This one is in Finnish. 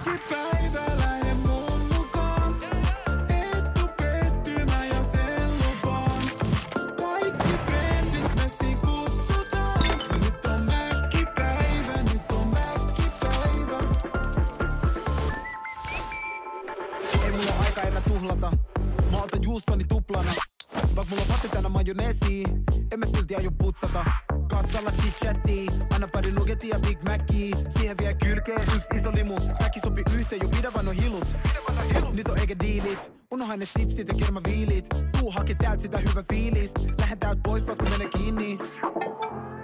päivä lähde mun mukaan. Et tuu pettymään ja sen lupaan. Kaikki frendit messiin kutsutaan. Nyt on mäkkipäivä, nyt on mäkkipäivä. Ei mulla aika enää tuhlata. Mä otan juustoni tuplana. Vaik mulla on vatti tänä majoneesi. En mä silti aio putsata. Kassalla chit-chattii. Anna pari nugetia ja Big Mackia. Siihen vie kylkeen yks iso limu. Kaikki sopi yhteen, jo pidä vaan no hilut. Nyt on eikä diilit. Unohan ne sipsit ja kermaviilit. Tuu hake täältä sitä hyvä fiilist. Lähden täältä pois, taas kun menee kiinni.